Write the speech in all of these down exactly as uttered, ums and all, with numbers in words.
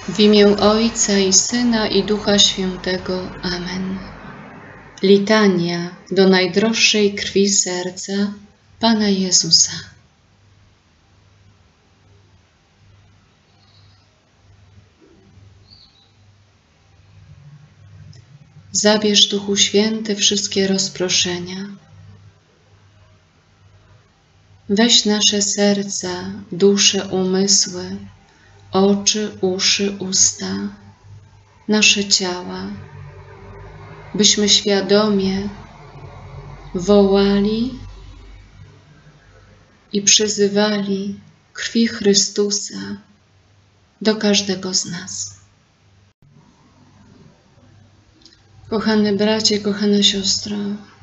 W imię Ojca i Syna i Ducha Świętego. Amen. Litania do najdroższej krwi serca Pana Jezusa. Zabierz, Duchu Święty, wszystkie rozproszenia. Weź nasze serca, dusze, umysły, oczy, uszy, usta, nasze ciała, byśmy świadomie wołali i przyzywali krwi Chrystusa do każdego z nas. Kochany bracie, kochana siostro,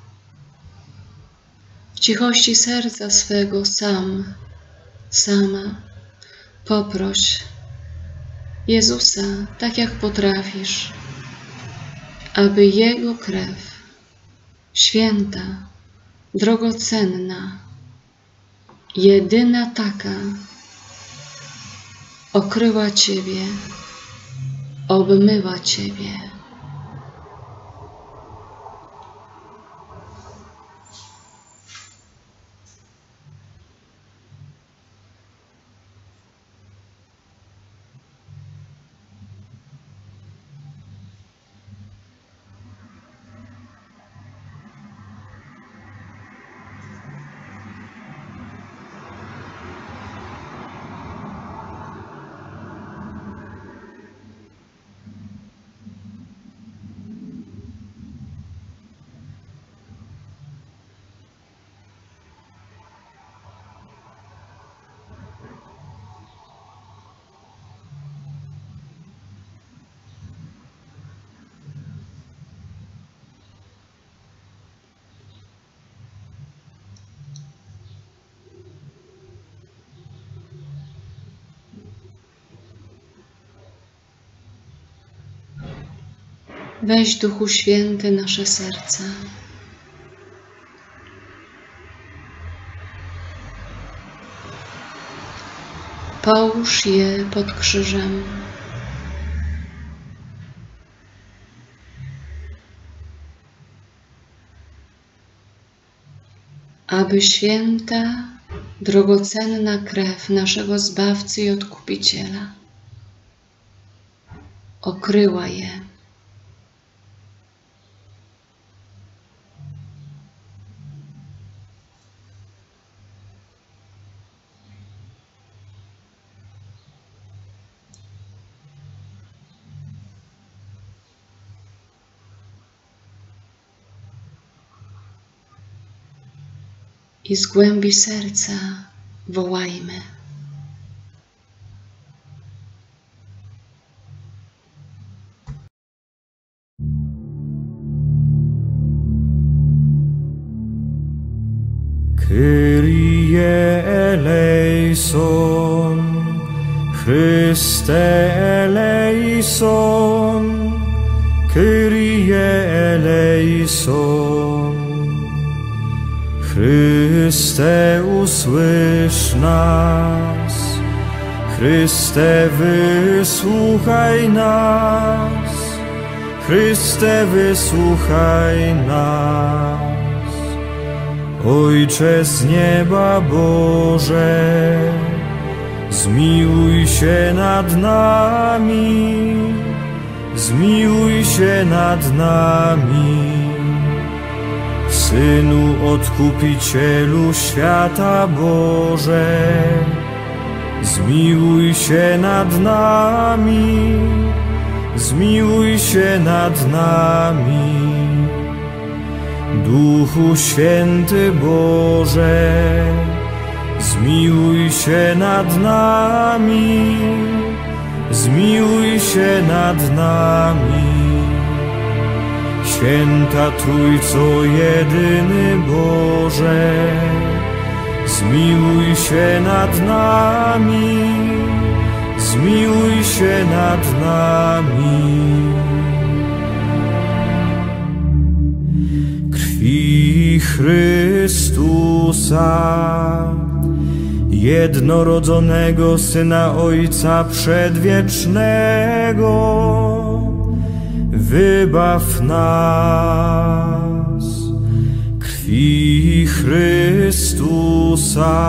w cichości serca swego sam, sama poproś Jezusa, tak jak potrafisz, aby Jego krew, święta, drogocenna, jedyna taka, okryła Ciebie, obmyła Ciebie. Weź, Duchu Święty, nasze serca. Połóż je pod krzyżem. Aby święta, drogocenna krew naszego Zbawcy i Odkupiciela okryła je. I z głębi serca wołajmy. Kyrie eleison, Chryste eleison, Kyrie eleison. Chryste, usłysz nas, Chryste, wysłuchaj nas, Chryste, wysłuchaj nas. Ojcze z nieba Boże, zmiłuj się nad nami, zmiłuj się nad nami. Synu Odkupicielu świata Boże, zmiłuj się nad nami, zmiłuj się nad nami. Duchu Święty Boże, zmiłuj się nad nami, zmiłuj się nad nami. Święta Trójco jedyny Boże, zmiłuj się nad nami, zmiłuj się nad nami. Krwi Chrystusa jednorodzonego Syna Ojca Przedwiecznego, wybaw nas. Krwi Chrystusa,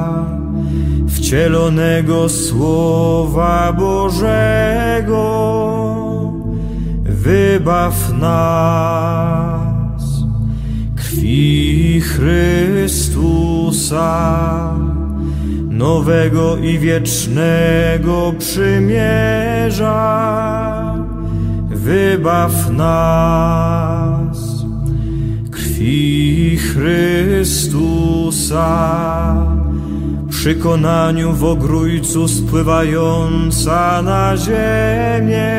wcielonego Słowa Bożego, wybaw nas. Krwi Chrystusa, nowego i wiecznego przymierza, wybaw nas. Krwi Chrystusa, przy konaniu w Ogrójcu spływająca na ziemię,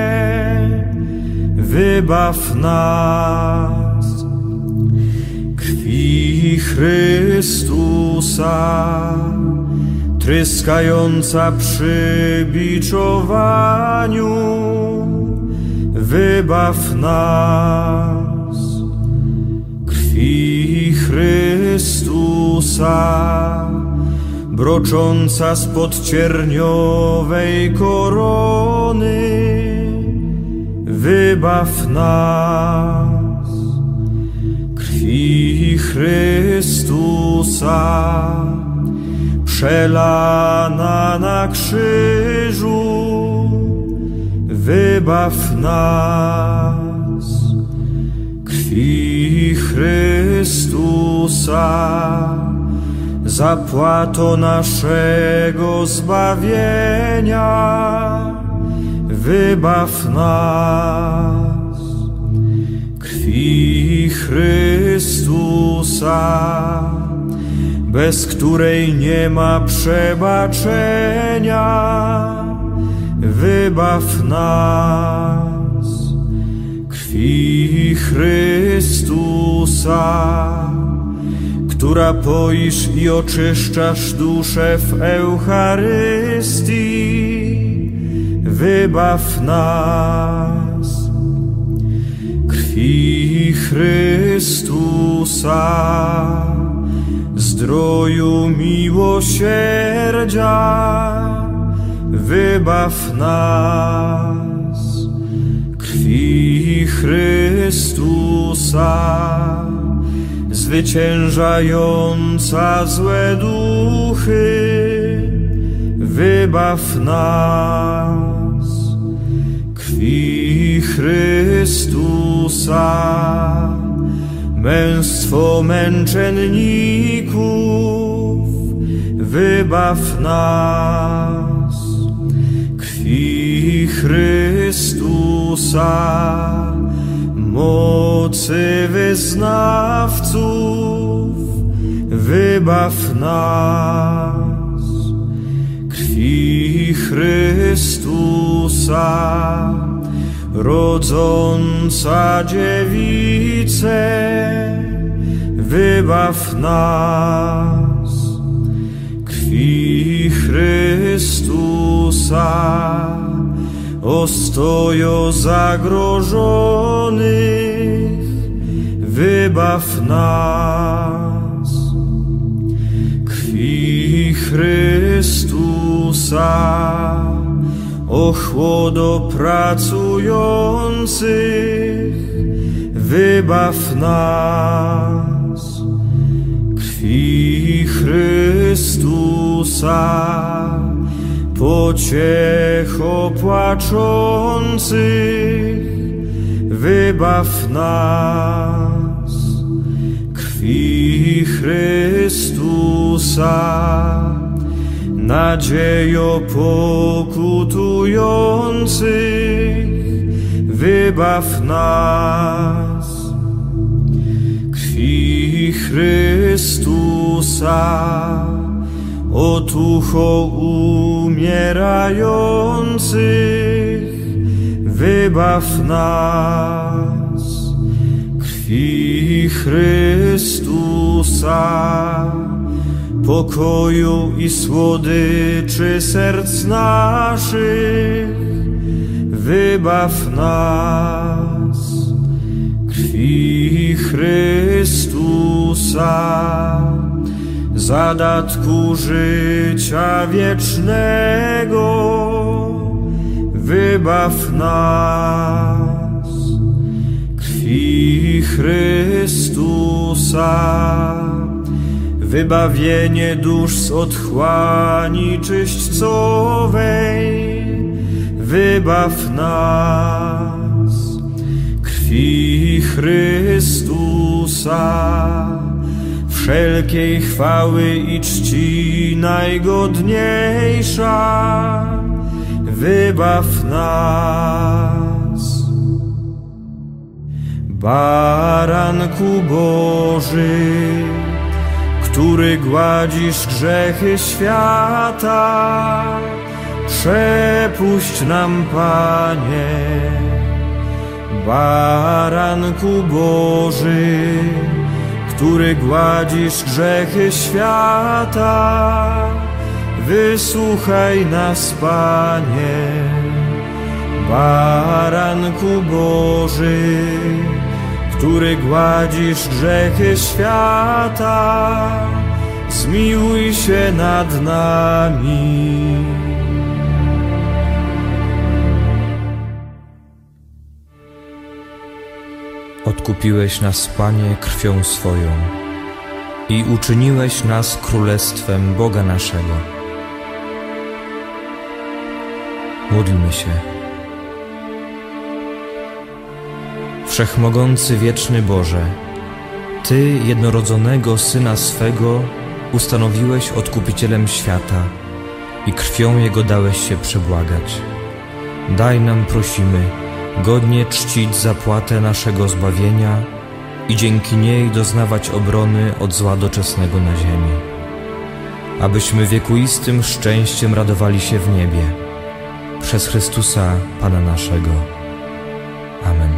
wybaw nas. Krwi Chrystusa, tryskająca przy biczowaniu, wybaw nas. Krwi Chrystusa, brocząca spod cierniowej korony, wybaw nas. Krwi Chrystusa, przelana na krzyżu, wybaw nas. Krwi Chrystusa, zapłatą naszego zbawienia, wybaw nas. Krwi Chrystusa, bez której nie ma przebaczenia, wybaw nas. Krwi Chrystusa, która poisz i oczyszczasz duszę w Eucharystii, wybaw nas. Krwi Chrystusa, zdroju miłosierdzia, wybaw nas. Krwi Chrystusa, zwyciężająca złe duchy, wybaw nas. Krwi Chrystusa, męstwo męczenników, wybaw nas. Krwi Chrystusa, mocy wyznawców, wybaw nas. Krwi Chrystusa, rodząca dziewicę, wybaw nas. Krwi Chrystusa, ostojo zagrożonych, wybaw nas. Krwi Chrystusa, ochłodo pracujących, wybaw nas. Krwi Chrystusa, pociecho płaczących, wybaw nas. Krwi Chrystusa, nadziejo pokutujących, wybaw nas. Krwi Chrystusa, otucho umierających, wybaw nas. Krwi Chrystusa, pokoju i słodyczy serc naszych, wybaw nas. Krwi Chrystusa, zadatku życia wiecznego, wybaw nas krwi Chrystusa, wybawienie dusz z otchłani czyśćcowej, wybaw nas krwi Chrystusa, wszelkiej chwały i czci najgodniejsza, wybaw nas. Baranku Boży, który gładzisz grzechy świata, przepuść nam, Panie. Baranku Boży, który gładzisz grzechy świata, wysłuchaj nas, Panie. Baranku Boży, który gładzisz grzechy świata, zmiłuj się nad nami. Odkupiłeś nas, Panie, krwią swoją i uczyniłeś nas królestwem Boga naszego. Módlmy się. Wszechmogący wieczny Boże, Ty jednorodzonego Syna swego ustanowiłeś Odkupicielem świata i krwią Jego dałeś się przebłagać. Daj nam, prosimy, godnie czcić zapłatę naszego zbawienia i dzięki niej doznawać obrony od zła doczesnego na ziemi, abyśmy wiekuistym szczęściem radowali się w niebie. Przez Chrystusa Pana naszego. Amen.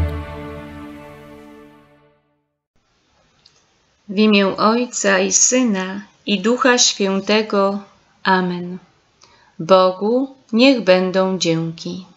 W imię Ojca i Syna i Ducha Świętego. Amen. Bogu niech będą dzięki.